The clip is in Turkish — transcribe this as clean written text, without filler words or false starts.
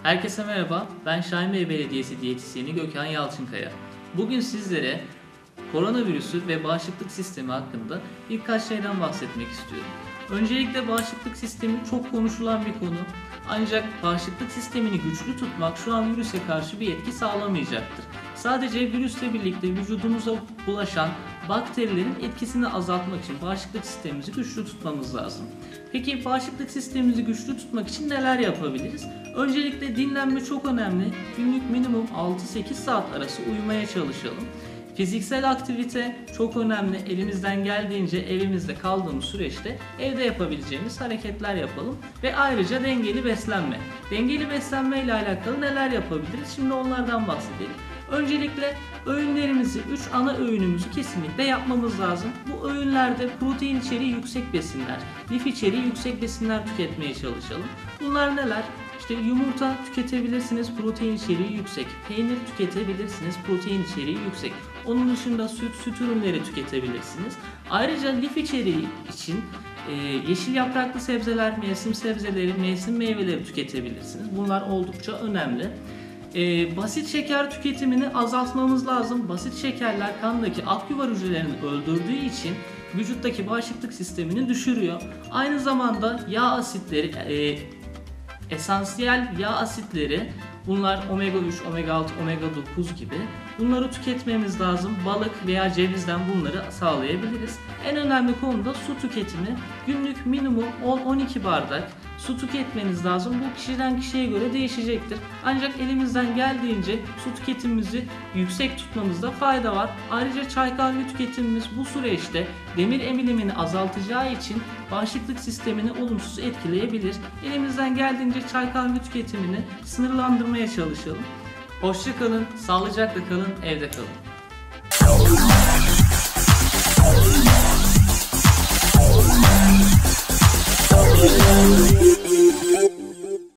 Herkese merhaba, ben Şahinbey Belediyesi diyetisyeni Gökhan Yalçınkaya. Bugün sizlere koronavirüsü ve bağışıklık sistemi hakkında birkaç şeyden bahsetmek istiyorum. Öncelikle bağışıklık sistemi çok konuşulan bir konu. Ancak bağışıklık sistemini güçlü tutmak şu an virüse karşı bir etki sağlamayacaktır. Sadece virüsle birlikte vücudumuza bulaşan bakterilerin etkisini azaltmak için bağışıklık sistemimizi güçlü tutmamız lazım. Peki bağışıklık sistemimizi güçlü tutmak için neler yapabiliriz? Öncelikle dinlenme çok önemli. Günlük minimum 6-8 saat arası uyumaya çalışalım. Fiziksel aktivite çok önemli. Elimizden geldiğince evimizde kaldığımız süreçte evde yapabileceğimiz hareketler yapalım. Ve ayrıca dengeli beslenme. Dengeli beslenme ile alakalı neler yapabiliriz? Şimdi onlardan bahsedelim. Öncelikle öğünlerimizi, 3 ana öğünümüzü kesinlikle yapmamız lazım. Bu öğünlerde protein içeriği yüksek besinler, lif içeriği yüksek besinler tüketmeye çalışalım. Bunlar neler? İşte yumurta tüketebilirsiniz, protein içeriği yüksek. Peynir tüketebilirsiniz, protein içeriği yüksek. Onun dışında süt ürünleri tüketebilirsiniz. Ayrıca lif içeriği için yeşil yapraklı sebzeler, mevsim sebzeleri, mevsim meyveleri tüketebilirsiniz. Bunlar oldukça önemli. Basit şeker tüketimini azaltmamız lazım. Basit şekerler kandaki ak yuvar hücrelerini öldürdüğü için vücuttaki bağışıklık sistemini düşürüyor. Aynı zamanda yağ asitleri, esansiyel yağ asitleri, bunlar omega 3, omega 6, omega 9 gibi. Bunları tüketmemiz lazım. Balık veya cevizden bunları sağlayabiliriz. En önemli konu da su tüketimi. Günlük minimum 10-12 bardak su tüketmeniz lazım. Bu kişiden kişiye göre değişecektir. Ancak elimizden geldiğince su tüketimimizi yüksek tutmamızda fayda var. Ayrıca çay kahve tüketimimiz bu süreçte demir emilimini azaltacağı için bağışıklık sistemini olumsuz etkileyebilir. Elimizden geldiğince çay kahve tüketimini sınırlandırmaya çalışalım. Hoşça kalın, sağlıcakla kalın, evde kalın.